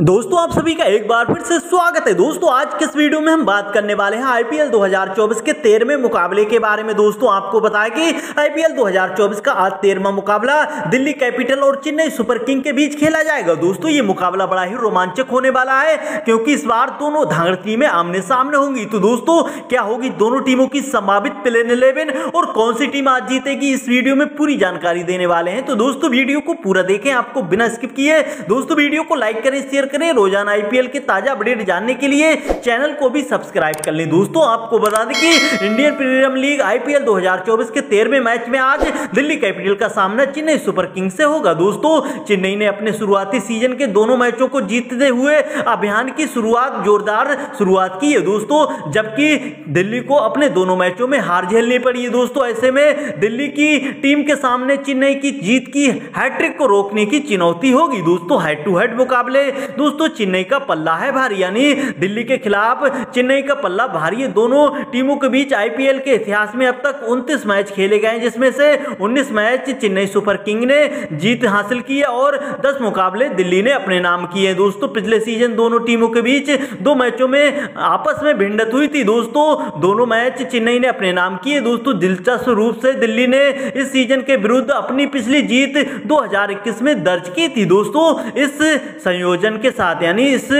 दोस्तों आप सभी का एक बार फिर से स्वागत है। दोस्तों आज के इस वीडियो में हम बात करने वाले हैं आईपीएल 2024 के 13वें मुकाबले के बारे में। दोस्तों आपको बताया कि आईपीएल 2024 का आज 13वां मुकाबला दिल्ली कैपिटल और चेन्नई सुपर किंग के बीच खेला जाएगा। दोस्तों ये मुकाबला बड़ा ही रोमांचक होने वाला है क्योंकि इस बार दोनों धांगड़ टीमें आमने सामने होंगी। तो दोस्तों क्या होगी दोनों टीमों की संभावित प्लेइंग 11 और कौन सी टीम आज जीतेगी, इस वीडियो में पूरी जानकारी देने वाले हैं। तो दोस्तों वीडियो को पूरा देखें, आपको बिना स्किप किए दोस्तों वीडियो को लाइक करें, शेयर करें। रोजाना आईपीएल के ताजा अपडेट जानने के लिए चैनल को भी सब्सक्राइब कर लें। दोस्तों आपको बता दें कि इंडियन प्रीमियर लीग आईपीएल 2024 के 13वें मैच में आज दिल्ली कैपिटल का सामना चेन्नई सुपर किंग से होगा। दोस्तों चेन्नई ने अपने शुरुआती सीजन के दोनों मैचों को जीतते हुए अभियान की जोरदार शुरुआत की है दोस्तों, जबकि दिल्ली को अपने दोनों मैचों में हार झेलनी पड़ी है। दोस्तों ऐसे में दिल्ली की टीम के सामने चेन्नई की जीत की हैट्रिक को रोकने की चुनौती होगी। दोस्तों हेड टू हेड मुकाबले दोस्तों चेन्नई का पल्ला है भारी, यानी दिल्ली के खिलाफ चेन्नई का पल्ला भारी है। दोनों टीमों के बीच आईपीएल के इतिहास में अब तक 29 मैच खेले गए, जिसमें से 19 मैच चेन्नई सुपर किंग ने जीत हासिल की है और 10 मुकाबले दिल्ली ने अपने नाम किए हैं। दोस्तों पिछले सीजन दोनों टीमों के बीच 2 मैचों में आपस में भिड़ंत हुई थी। दोस्तों दोनों मैच चेन्नई ने अपने नाम किए। दोस्तों दिलचस्प रूप से दिल्ली ने इस सीजन के विरुद्ध अपनी पिछली जीत 2021 में दर्ज की थी। दोस्तों इस संयोजन के साथ यानी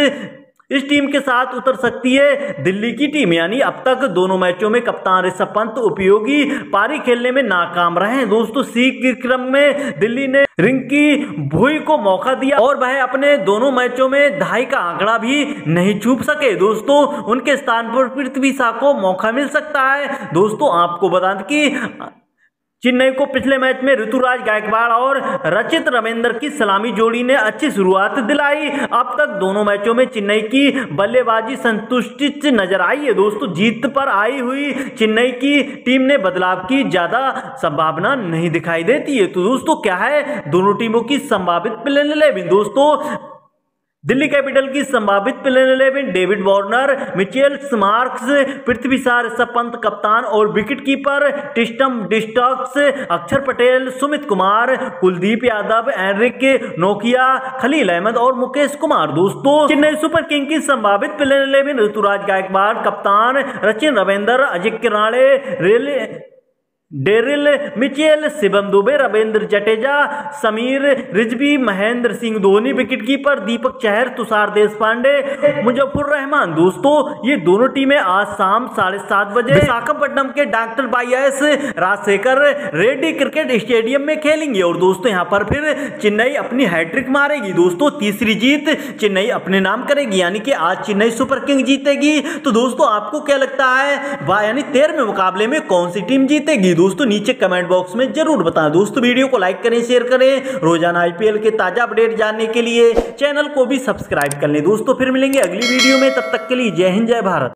इस टीम के साथ उतर सकती है दिल्ली की टीम, यानी अब तक दोनों मैचों में कप्तान ऋषभ पंत उपयोगी पारी खेलने में नाकाम रहे हैं। दोस्तों सीख के क्रम में दिल्ली ने रिंकी भुई को मौका दिया और वह अपने दोनों मैचों में 2.5 का आंकड़ा भी नहीं छू सके। दोस्तों उनके स्थान पर पृथ्वी शॉ को मौका मिल सकता है। दोस्तों आपको बता दें कि चेन्नई को पिछले मैच में ऋतुराज गायकवाड़ और रचित रविंद्र की सलामी जोड़ी ने अच्छी शुरुआत दिलाई। अब तक दोनों मैचों में चेन्नई की बल्लेबाजी संतुष्टि नजर आई है। दोस्तों जीत पर आई हुई चेन्नई की टीम ने बदलाव की ज्यादा संभावना नहीं दिखाई देती है। तो दोस्तों क्या है दोनों टीमों की संभावित प्लेइंग 11। दोस्तों दिल्ली कैपिटल की संभावित playing 11 David Warner, Mitchell Starc, Prithvi Shaw, Rishabh Pant कप्तान और wicket keeper Tristan Stubbs, Axar Patel, Sumit Kumar, Kuldeep Yadav, Anrich नोकिया, खलील अहमद और मुकेश कुमार। दोस्तों चेन्नई सुपर किंग की संभावित प्लेइंग 11 ऋतुराज गायकवाड़ कप्तान, Rachin Ravindra, Ajinkya Rahane, Daryl Mitchell, Shivam Dube, Ravindra Jadeja, Sameer Rizvi, Mahendra Singh Dhoni, wicket keeper Deepak Chahar, Tushar Deshpande, Mustafizur Rahman. दोस्तों ये दोनों टीमें आज शाम 7:30 बजे विशाखापट्टनम के doctor YS Rajasekhara Reddy cricket stadium में खेलेंगे और दोस्तों यहाँ पर फिर चेन्नई अपनी हैट्रिक मारेगी। दोस्तों तीसरी जीत चेन्नई अपने नाम करेगी, यानी कि आज चेन्नई सुपर किंग जीतेगी। तो दोस्तों आपको क्या लगता है यानी 13वें मुकाबले में कौन सी टीम जीतेगी? दोस्तों नीचे कमेंट बॉक्स में जरूर बताएं। दोस्तों वीडियो को लाइक करें, शेयर करें। रोजाना आईपीएल के ताजा अपडेट जानने के लिए चैनल को भी सब्सक्राइब कर लें। दोस्तों फिर मिलेंगे अगली वीडियो में, तब तक के लिए जय हिंद जय भारत।